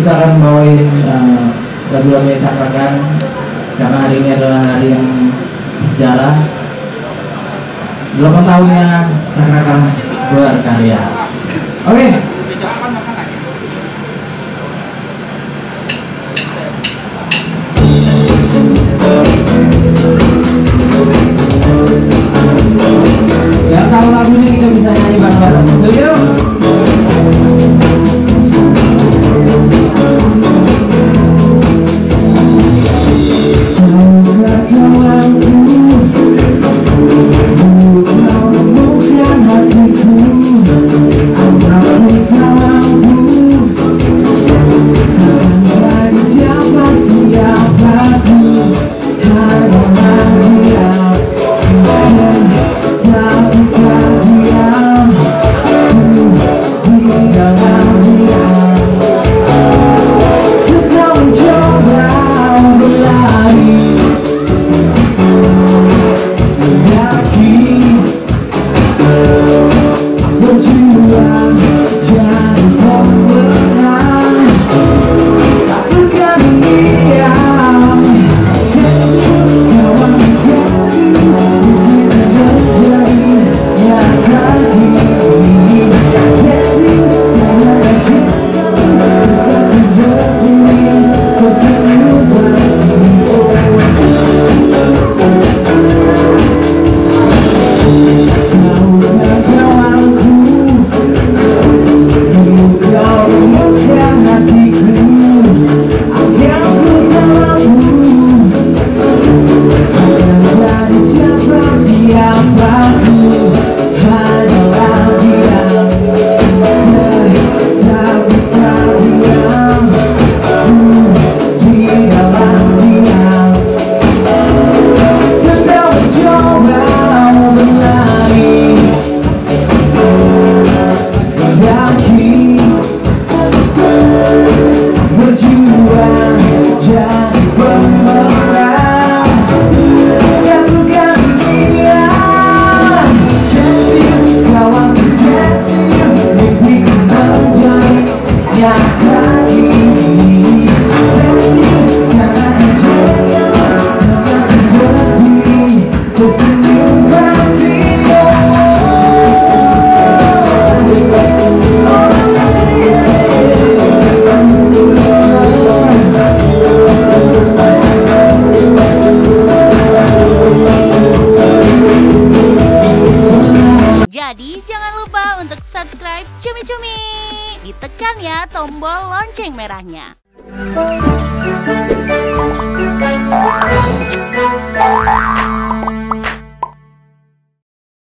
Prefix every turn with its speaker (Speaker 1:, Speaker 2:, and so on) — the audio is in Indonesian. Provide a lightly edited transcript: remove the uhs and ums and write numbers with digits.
Speaker 1: kita akan bawain lagu-lagu yang cakrakan karena hari ini adalah hari yang sejarah 8 tahunnya Cakrakan berkarya. Oke. Yang tahu lagu ini kita bisa nyanyi bareng-bareng. Setuju?
Speaker 2: Jadi jangan lupa untuk subscribe Cumi-Cumi. Ditekan ya tombol lonceng merahnya.